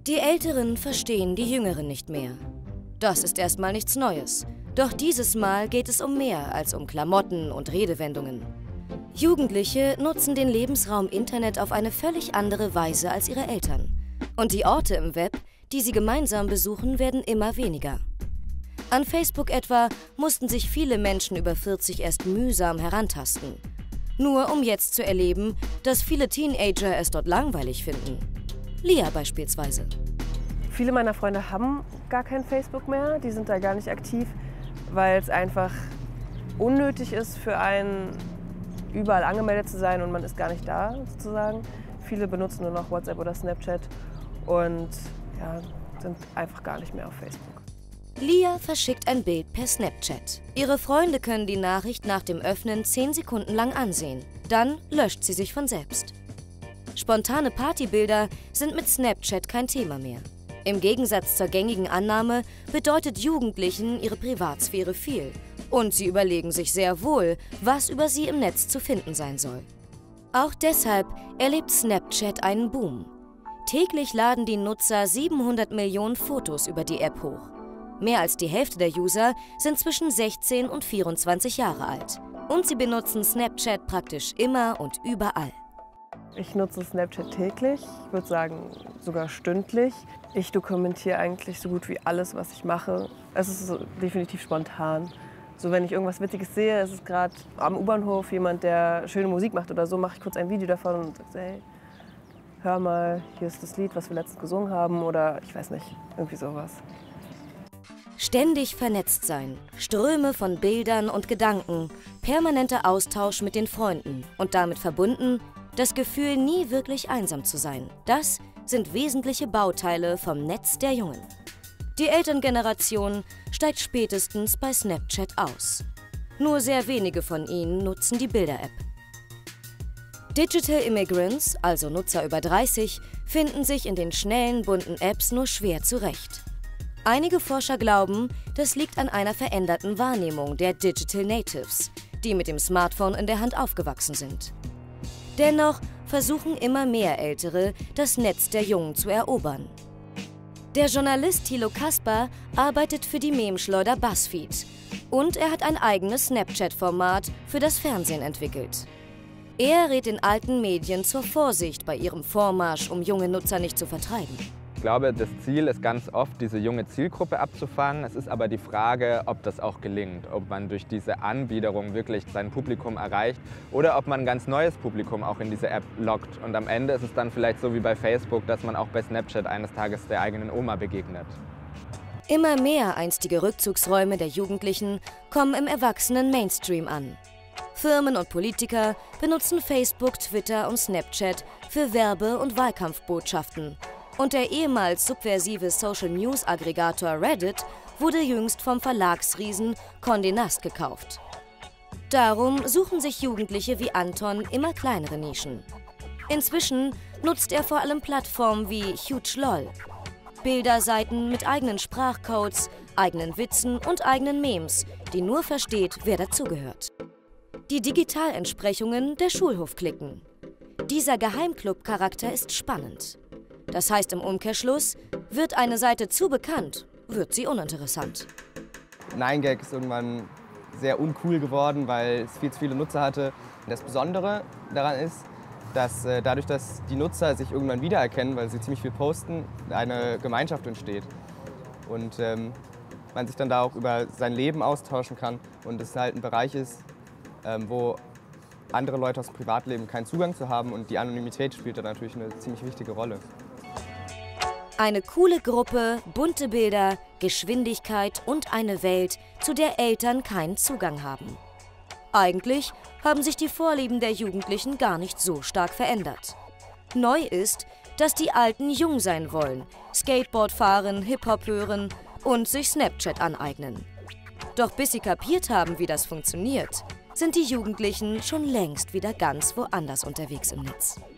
Die Älteren verstehen die Jüngeren nicht mehr. Das ist erstmal nichts Neues. Doch dieses Mal geht es um mehr als um Klamotten und Redewendungen. Jugendliche nutzen den Lebensraum Internet auf eine völlig andere Weise als ihre Eltern. Und die Orte im Web, die sie gemeinsam besuchen, werden immer weniger. An Facebook etwa mussten sich viele Menschen über 40 erst mühsam herantasten. Nur um jetzt zu erleben, dass viele Teenager es dort langweilig finden. Lia beispielsweise. Viele meiner Freunde haben gar kein Facebook mehr, die sind da gar nicht aktiv, weil es einfach unnötig ist für einen, überall angemeldet zu sein und man ist gar nicht da sozusagen. Viele benutzen nur noch WhatsApp oder Snapchat und ja, sind einfach gar nicht mehr auf Facebook. Lia verschickt ein Bild per Snapchat. Ihre Freunde können die Nachricht nach dem Öffnen 10 Sekunden lang ansehen. Dann löscht sie sich von selbst. Spontane Partybilder sind mit Snapchat kein Thema mehr. Im Gegensatz zur gängigen Annahme bedeutet Jugendlichen ihre Privatsphäre viel. Und sie überlegen sich sehr wohl, was über sie im Netz zu finden sein soll. Auch deshalb erlebt Snapchat einen Boom. Täglich laden die Nutzer 700 Millionen Fotos über die App hoch. Mehr als die Hälfte der User sind zwischen 16 und 24 Jahre alt. Und sie benutzen Snapchat praktisch immer und überall. Ich nutze Snapchat täglich, ich würde sagen sogar stündlich. Ich dokumentiere eigentlich so gut wie alles, was ich mache. Es ist definitiv spontan. So, wenn ich irgendwas Witziges sehe, ist es gerade am U-Bahnhof jemand, der schöne Musik macht oder so, mache ich kurz ein Video davon und sage, hey, hör mal, hier ist das Lied, was wir letztens gesungen haben oder ich weiß nicht, irgendwie sowas. Ständig vernetzt sein, Ströme von Bildern und Gedanken, permanenter Austausch mit den Freunden und damit verbunden das Gefühl, nie wirklich einsam zu sein. Das sind wesentliche Bauteile vom Netz der Jungen. Die Elterngeneration steigt spätestens bei Snapchat aus. Nur sehr wenige von ihnen nutzen die Bilder-App. Digital Immigrants, also Nutzer über 30, finden sich in den schnellen, bunten Apps nur schwer zurecht. Einige Forscher glauben, das liegt an einer veränderten Wahrnehmung der Digital Natives, die mit dem Smartphone in der Hand aufgewachsen sind. Dennoch versuchen immer mehr Ältere, das Netz der Jungen zu erobern. Der Journalist Thilo Kasper arbeitet für die Meme-Schleuder BuzzFeed und er hat ein eigenes Snapchat-Format für das Fernsehen entwickelt. Er rät den alten Medien zur Vorsicht bei ihrem Vormarsch, um junge Nutzer nicht zu vertreiben. Ich glaube, das Ziel ist ganz oft, diese junge Zielgruppe abzufangen. Es ist aber die Frage, ob das auch gelingt, ob man durch diese Anbiederung wirklich sein Publikum erreicht oder ob man ein ganz neues Publikum auch in diese App lockt. Und am Ende ist es dann vielleicht so wie bei Facebook, dass man auch bei Snapchat eines Tages der eigenen Oma begegnet. Immer mehr einstige Rückzugsräume der Jugendlichen kommen im erwachsenen Mainstream an. Firmen und Politiker benutzen Facebook, Twitter und Snapchat für Werbe- und Wahlkampfbotschaften. Und der ehemals subversive Social-News-Aggregator Reddit wurde jüngst vom Verlagsriesen Condé Nast gekauft. Darum suchen sich Jugendliche wie Anton immer kleinere Nischen. Inzwischen nutzt er vor allem Plattformen wie HugeLol, Bilderseiten mit eigenen Sprachcodes, eigenen Witzen und eigenen Memes, die nur versteht, wer dazugehört. Die Digitalentsprechungen der Schulhofklicken. Dieser Geheimclub-Charakter ist spannend. Das heißt im Umkehrschluss, wird eine Seite zu bekannt, wird sie uninteressant. 9gag ist irgendwann sehr uncool geworden, weil es viel zu viele Nutzer hatte. Das Besondere daran ist, dass dadurch, dass die Nutzer sich irgendwann wiedererkennen, weil sie ziemlich viel posten, eine Gemeinschaft entsteht. Und man sich dann da auch über sein Leben austauschen kann und es halt ein Bereich ist, wo andere Leute aus dem Privatleben keinen Zugang zu haben und die Anonymität spielt da natürlich eine ziemlich wichtige Rolle. Eine coole Gruppe, bunte Bilder, Geschwindigkeit und eine Welt, zu der Eltern keinen Zugang haben. Eigentlich haben sich die Vorlieben der Jugendlichen gar nicht so stark verändert. Neu ist, dass die Alten jung sein wollen, Skateboard fahren, Hip-Hop hören und sich Snapchat aneignen. Doch bis sie kapiert haben, wie das funktioniert, sind die Jugendlichen schon längst wieder ganz woanders unterwegs im Netz.